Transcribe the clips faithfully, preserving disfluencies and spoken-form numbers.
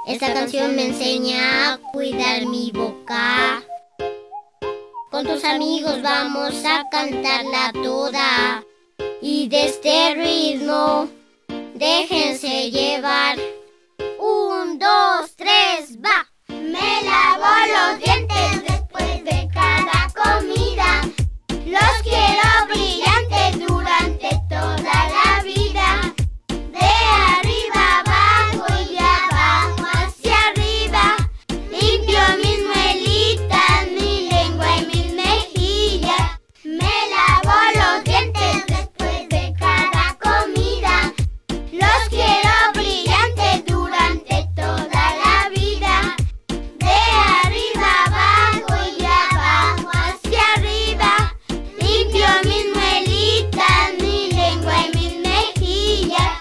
Esta canción me enseña a cuidar mi boca. Con tus amigos vamos a cantarla toda. Y de este ritmo, déjense llevar. Un, dos, tres, va. Me lavo los dientes después de cada comida. Los quiero brillantes durante toda la vida. De arriba abajo y de abajo hacia arriba. Limpio mis muelitas, mi lengua y mis mejillas. Me lavo los dientes después de cada comida. Los quiero brillantes durante toda la vida. De arriba abajo y de abajo hacia arriba. Limpio mis muelitas, mi lengua y mis mejillas.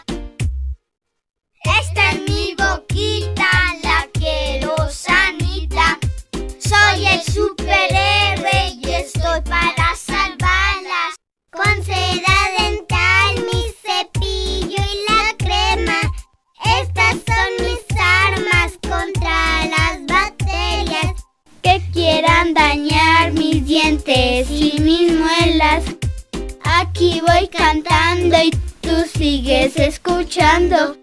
Esta es mi boquita, la quiero sanita. Soy el superhéroe y estoy para salvarlas. Con cera dental, mi cepillo y la crema. Estas son mis armas contra las bacterias que quieran dañar mis dientes y mis muelas. Aquí voy cantando y tú sigues escuchando.